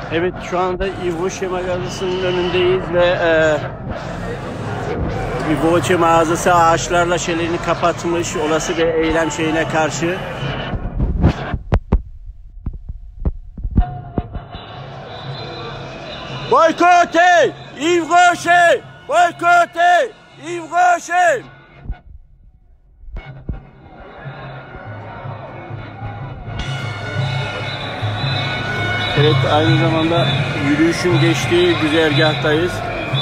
Evet, şu anda İvoçe mağazasının önündeyiz ve İvoçe mağazası ağaçlarla şeylerini kapatmış olası bir eylem şeyine karşı. Boykottez İvoçe! Boykottez İvoçe! Evet, aynı zamanda yürüyüşün geçtiği güzergahtayız.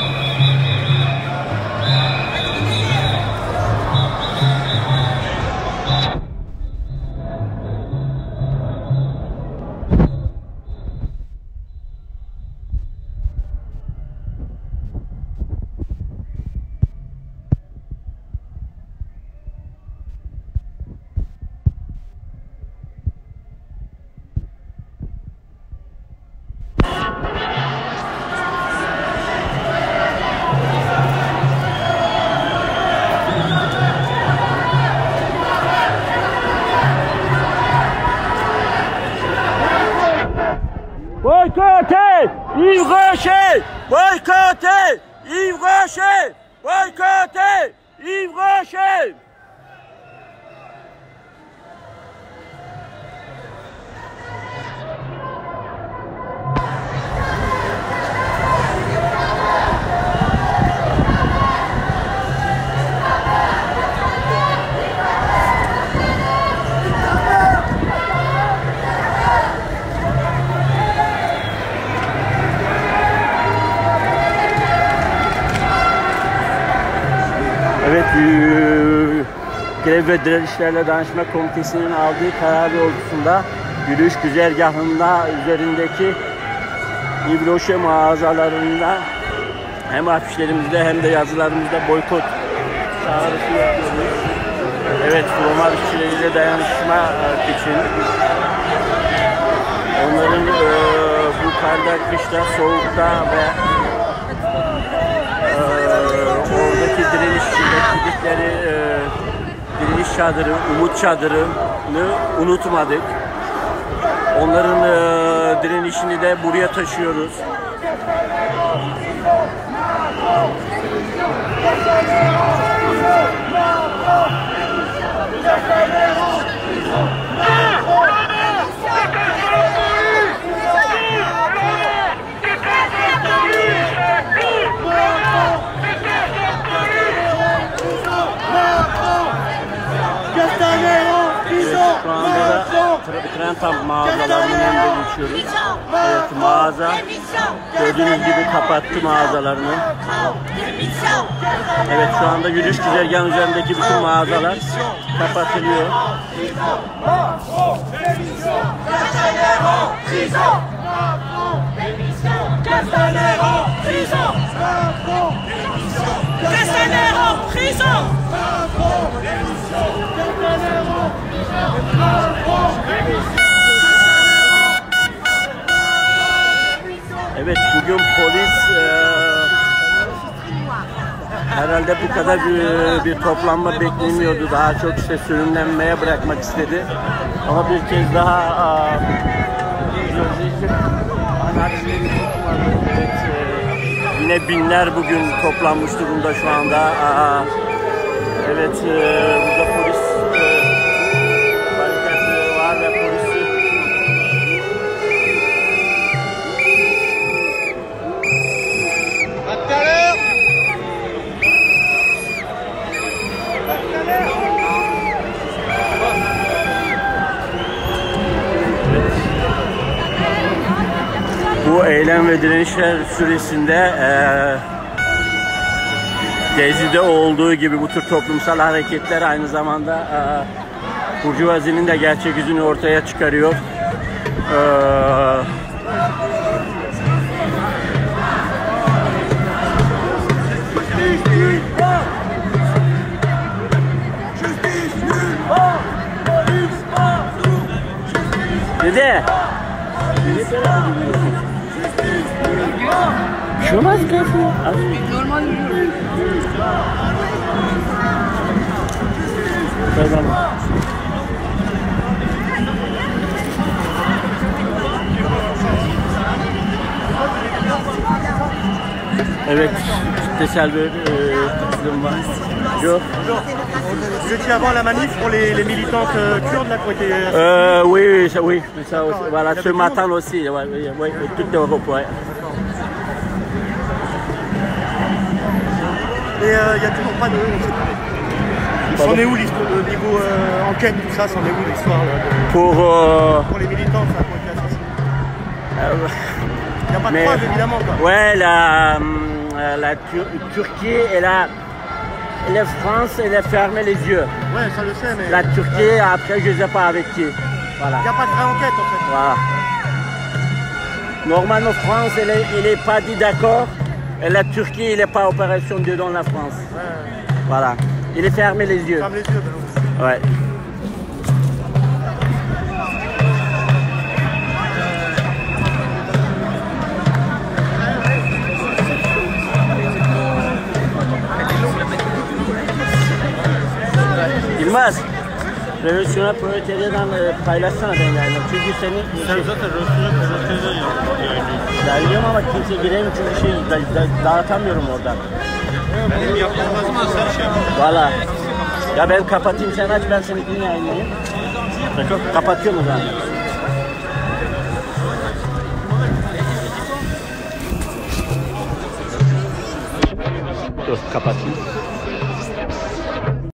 Boykottez İvoçe! Boykottez İvoçe! Boykottez İvoçe! Evet, Grev ve Direnişlerle Dayanışma Komitesi'nin aldığı karar doğrultusunda yürüyüş güzergahında üzerindeki İvoçe mağazalarında hem afişlerimizde hem de yazılarımızda boykot çağrısı yapıyoruz. Evet, Roma işçileriyle dayanışma için onların bu karda, kışta, soğukta ve oradaki direniş bekledikleri direniş çadırı, umut çadırını unutmadık. Onların direnişini de buraya taşıyoruz. Şu anda da Trentam mağazalarının önünde geçiyoruz. Evet, mağaza gördüğünüz gibi kapattı mağazalarını. Evet, şu anda yürüyüş güzergahının üzerindeki bütün mağazalar kapatılıyor. Evet, bugün polis herhalde bu kadar bir toplanma beklemiyordu. Daha çok işte sürümlenmeye bırakmak istedi. Ama bir kez daha evet, yine binler bugün toplanmış durumda şu anda. Evet, burada polis barikatı var ve polisi bu eylem ve direnişler süresinde Gezi'de olduğu gibi bu tür toplumsal hareketler aynı zamanda burjuvazinin de gerçek yüzünü ortaya çıkarıyor. Dede. Şu maskesi. Normal yürüyor. Tamam. Evet, kitlesel bir katılım var. Yok. Vous étiez avant la manif pour les militantes kurdes là, qui ont été... Oui, ça aussi. Voilà, ce matin aussi, ouais, toute l'Europe, ouais. Et il n'y a toujours pas de... C'en est où l'histoire au niveau enquête, tout ça, c'en est où l'histoire pour les militants, ça, qui ont été assassinés? Il n'y a pas de preuve, évidemment, quoi. Ouais, la Turquie et la France, elle a fermé les yeux. Ouais, ça le sais, mais... La Turquie, après, je ne sais pas avec qui. Voilà. Il n'y a pas de vraie enquête, en fait. Voilà. Normalement, France, elle n'est pas dit d'accord. Et la Turquie, il n'est pas opération dedans la France. Ouais. Voilà. Il est fermé les yeux. Ferme les yeux, ben Ouais. Yılmaz, şuna proletariadan paylaşsana ben yani. Çünkü senin... Sen zaten röportajda Yayılıyorum ama kimse giremiyor çünkü dağıtamıyorum oradan. benim yapmam lazım ama sen şey yap. Valla. Ya ben kapatayım, sen aç, ben seninkini yayınlayayım. Kapatıyorum o zaman. Dur, kapatayım.